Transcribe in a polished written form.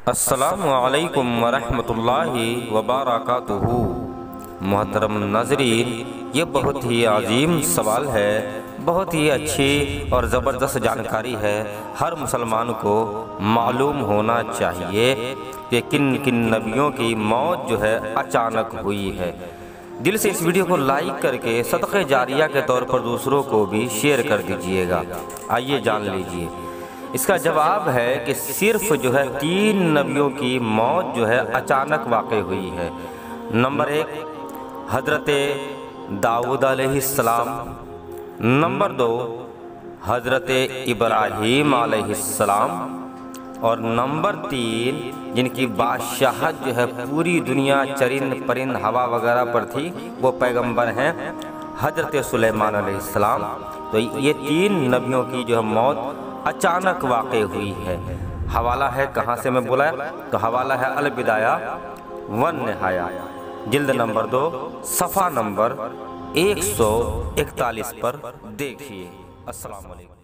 अस्सलामु अलैकुम वरहमतुल्लाहि वबरकातुहू। मोहतरम नाज़रीन, ये बहुत ही अजीम सवाल है, बहुत ही अच्छी और ज़बरदस्त जानकारी है। हर मुसलमान को मालूम होना चाहिए कि किन किन नबियों की मौत जो है अचानक हुई है। दिल से इस वीडियो को लाइक करके सदक़े जारिया के तौर पर दूसरों को भी शेयर कर दीजिएगा। आइए जान लीजिए। इसका जवाब है कि सिर्फ जो है 3 नबियों की मौत जो है अचानक वाक़ई हुई है। नंबर 1 हज़रत दाऊद अलैहिस्सलाम, नंबर 2 हज़रत इब्राहीम अलैहिस्सलाम और नंबर 3 जिनकी बादशाहत जो है पूरी दुनिया चरिंद परिंद हवा वगैरह पर थी, वो पैगंबर हैं हज़रत सुलेमान अलैहिस्सलाम। तो ये 3 नबियों की जो है मौत अचानक वाक़ई हुई है। हवाला है कहाँ से मैं बोला, तो हवाला है अल बिदाया वन निहाया, जिल्द नंबर 2 सफ़ा नंबर 141 पर देखिए। अस्सलाम वालेकुम।